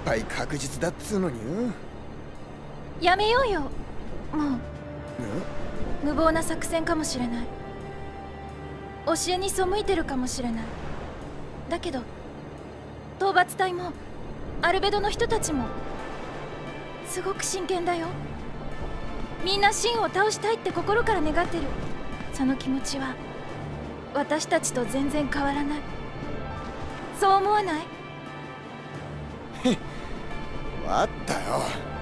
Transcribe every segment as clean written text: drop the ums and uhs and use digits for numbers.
敗確実だっつうのによ。 やめようよ、もう。無謀な作戦かもしれない。教えに背いてるかもしれない。だけど討伐隊もアルベドの人たちもすごく真剣だよ。みんなシンを倒したいって心から願ってる。その気持ちは私たちと全然変わらない。そう思わない？ へっ、わったよ。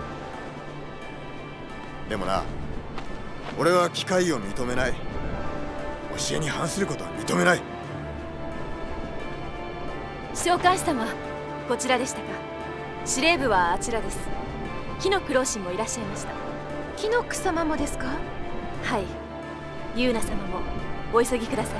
でもな、俺は機械を認めない。教えに反することは認めない。 召喚師様、こちらでしたか。司令部はあちらです。木のクローシンもいらっしゃいました。 キノック様もですか？ はい、ユーナ様もお急ぎください。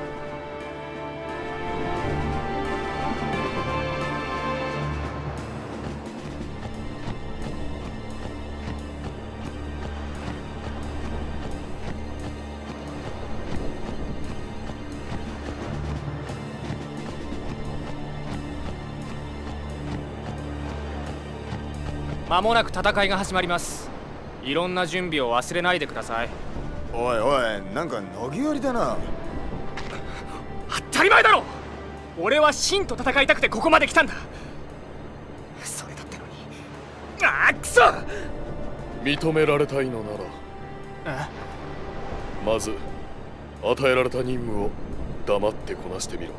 間もなく戦いが始まります。いろんな準備を忘れないでください。 おいおい、なんか投げやりだな。 当たり前だろ。俺はシンと戦いたくてここまで来たんだ。それだってのに。ああ、くそ。 認められたいのならまず与えられた任務を黙ってこなしてみろ。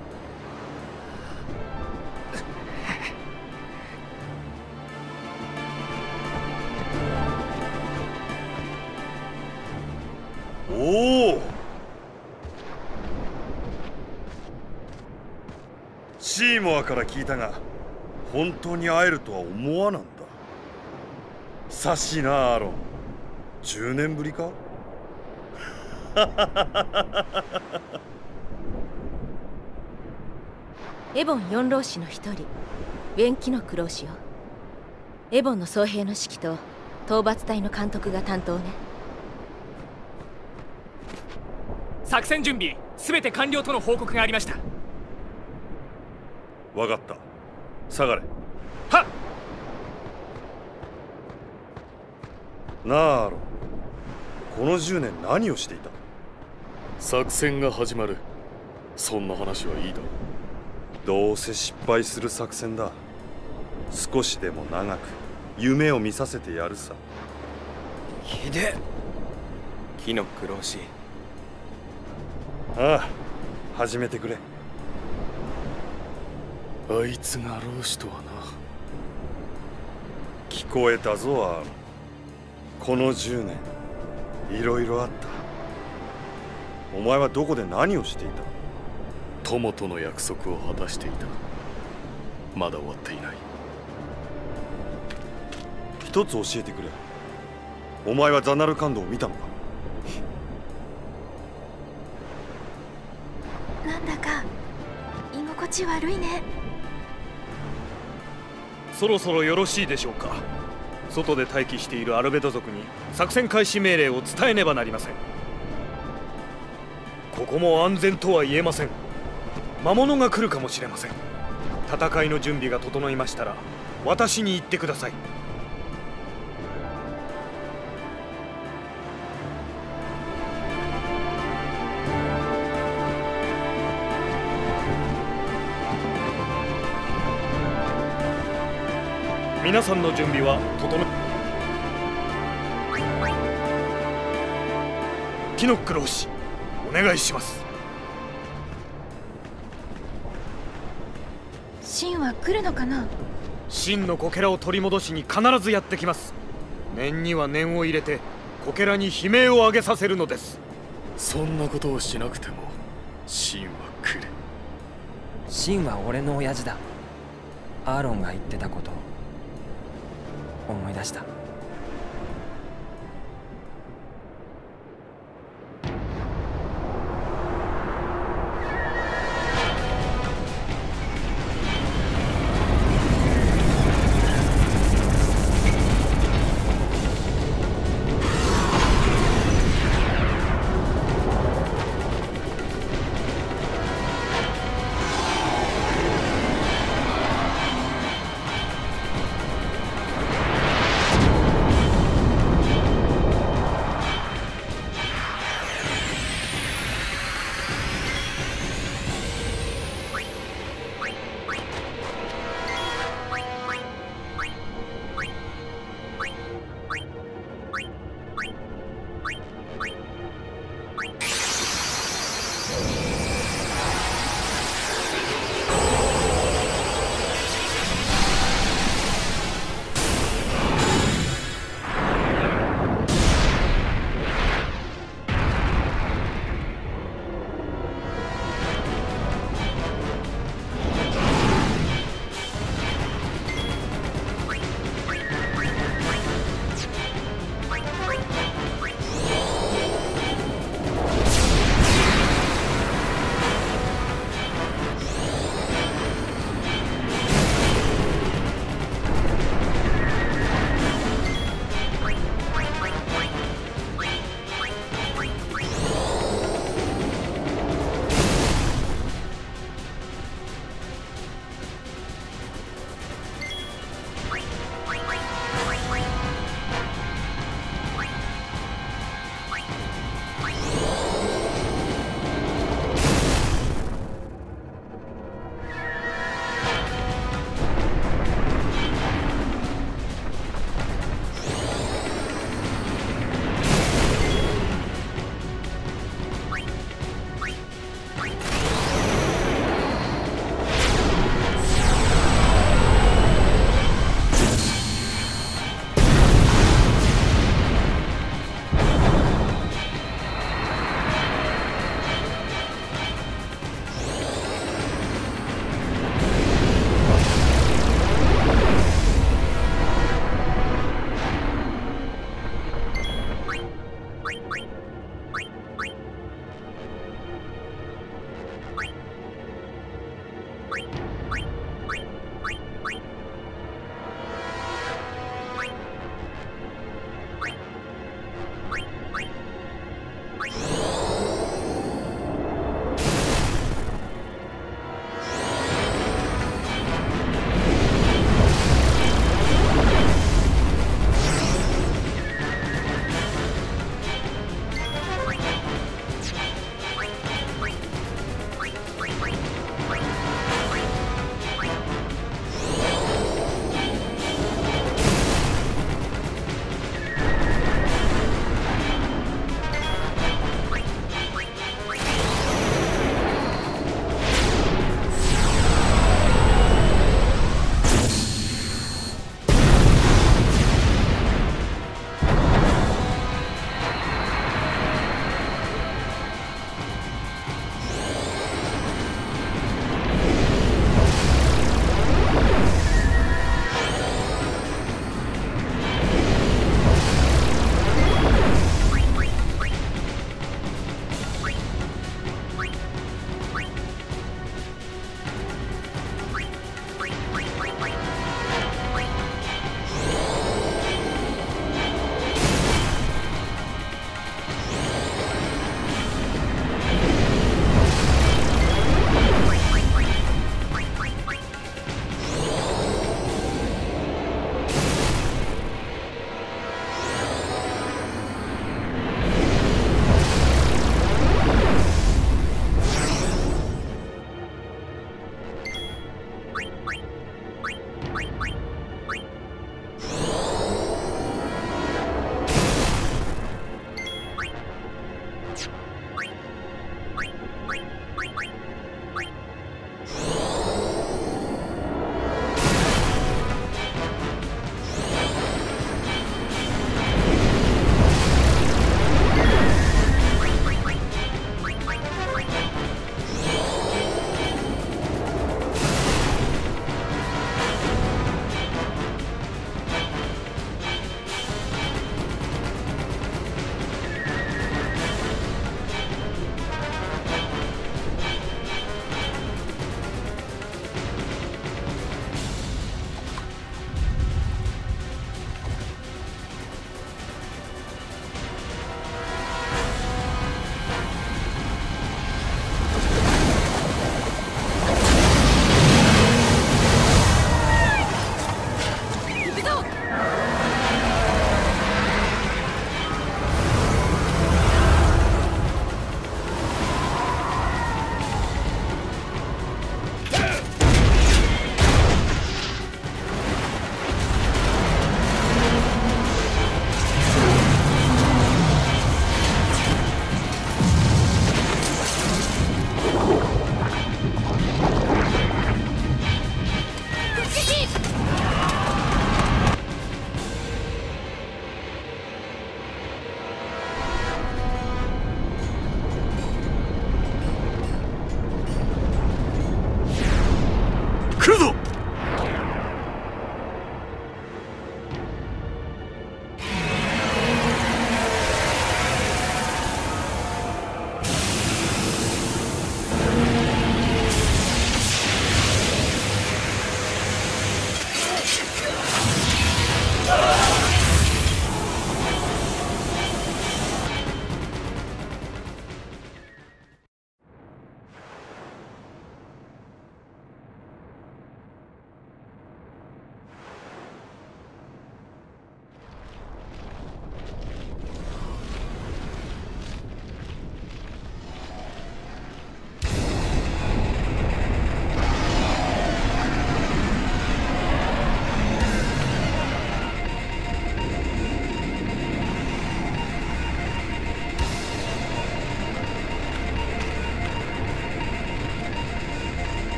おお、シーモアから聞いたが本当に会えるとは思わなんだ。さしいなアーロン、10年ぶりか。 エボン四老師の一人、ウェン・キノクロー氏よ。エボンの総兵の指揮と討伐隊の監督が担当ね。 作戦準備すべて完了との報告がありました。 わかった、下がれ。 はっ。 なあアーロン、この10年何をしていた？ 作戦が始まる。そんな話はいいだろう。 どうせ失敗する作戦だ。少しでも長く夢を見させてやるさ。 ひでえ、木の苦労し。 ああ、始めてくれ。 あいつが老子とはな。 聞こえたぞアーロン。この10年いろいろあった。お前はどこで何をしていた？ 友との約束を果たしていた。まだ終わっていない。 一つ教えてくれ。お前はザナルカンドを見たのか？ なんだか居心地悪いね。 そろそろよろしいでしょうか。外で待機しているアルベド族に作戦開始命令を伝えねばなりません。ここも安全とは言えません。魔物が来るかもしれません。戦いの準備が整いましたら私に言ってください。皆さんの準備は整え、キノック老師、お願いします。 シンは来るのかな？ 真のこけらを取り戻しに必ずやってきます。念には念を入れてこけらに悲鳴を上げさせるのです。 そんなことをしなくてもシンは来る。 シンは俺の親父だ。アーロンが言ってたことを思い出した。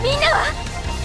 みんなは？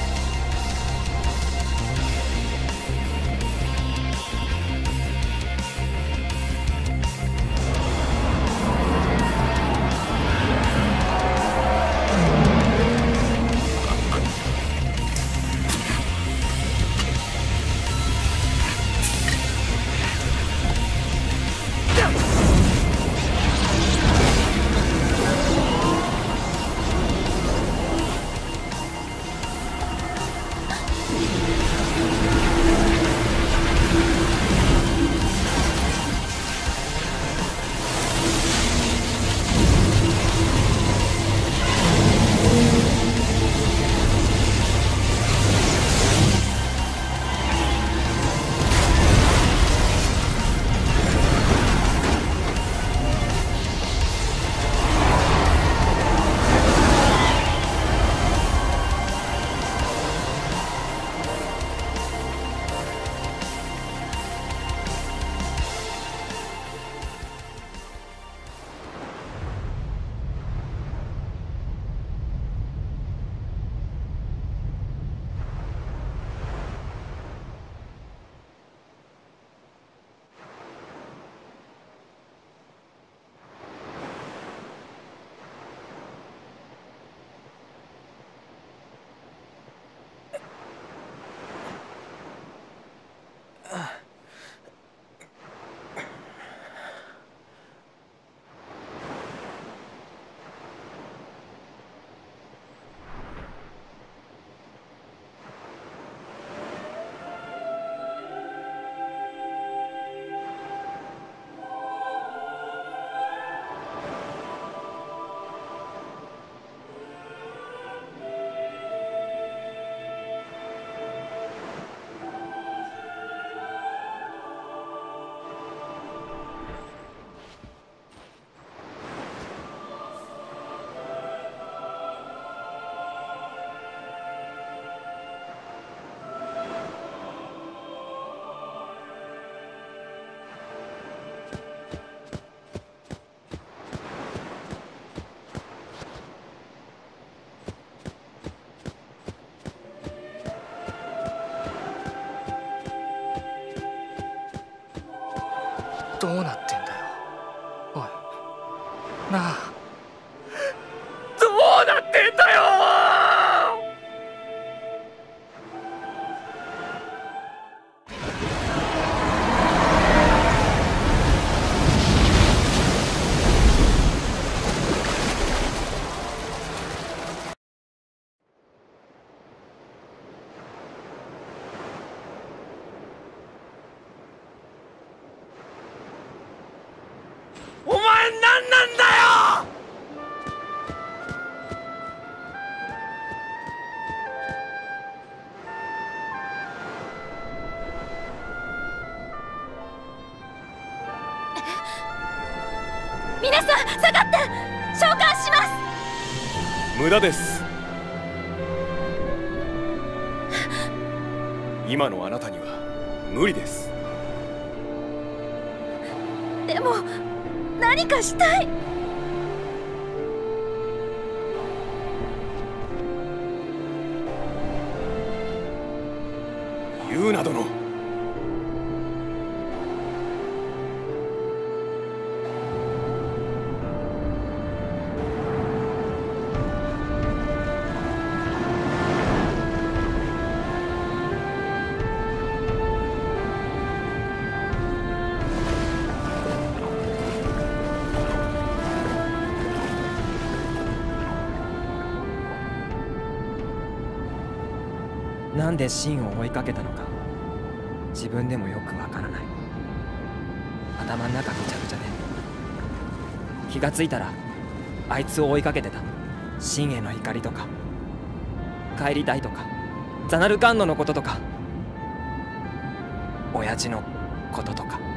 どうなってんだよ、おい。なあ、どうなってんだよ。お前何なんだよ。 皆さん下がって召喚します。 無駄です。今のあなたには無理です。 でも何かしたい。 ユーナ殿、 なんでシンを追いかけたのか自分でもよくわからない。頭の中ぐちゃぐちゃで気がついたらあいつを追いかけてた。シンへの怒りとか帰りたいとかザナルカンノのこととか親父のこととか。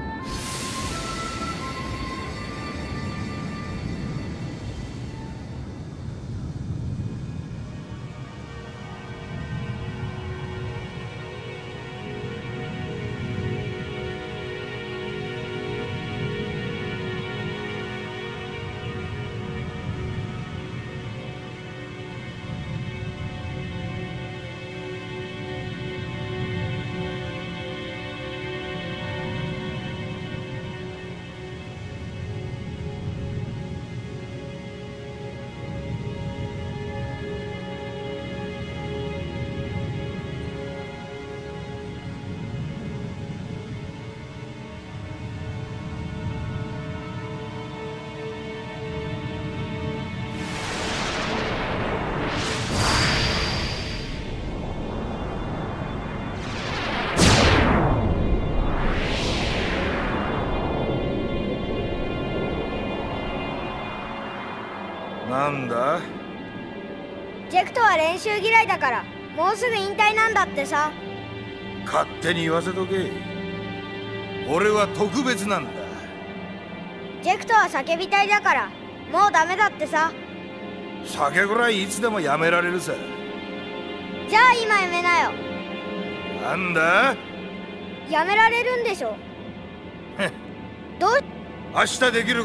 なんだ？ ジェクトは練習嫌いだからもうすぐ引退なんだってさ。 勝手に言わせとけ。俺は特別なんだ。 ジェクトは叫びたいだからもうダメだってさ。 酒ぐらいいつでもやめられるさ。 じゃあ今やめなよ。 なんだ？ やめられるんでしょ。どう？ 明日できる。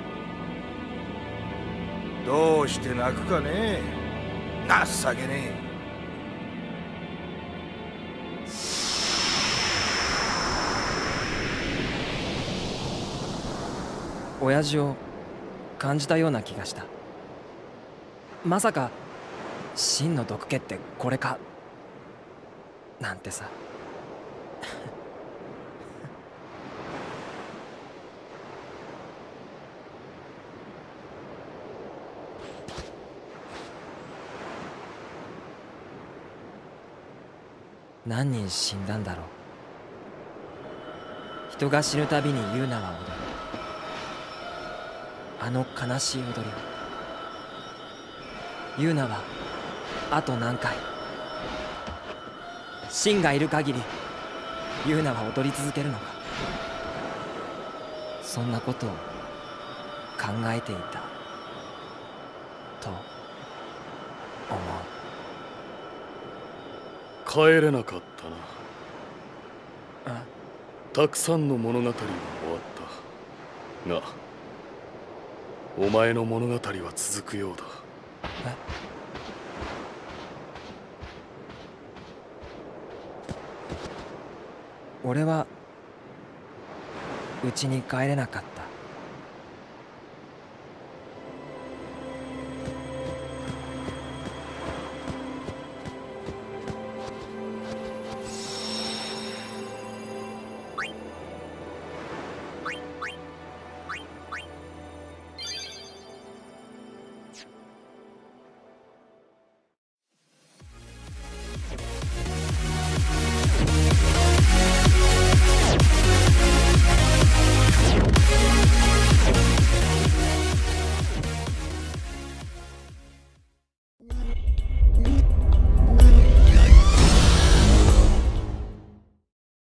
どうして泣くかね。情けねえ。 親父を感じたような気がした。まさか真の毒気ってこれかなんてさ。何人死んだんだろう。人が死ぬたびにユーナは踊る。あの悲しい踊りを。ユーナはあと何回、シンがいる限りユーナは踊り続けるのか。そんなことを考えていたと思う。 帰れなかったな。たくさんの物語は終わったが、お前の物語は続くようだ。 俺は家に帰れなかった。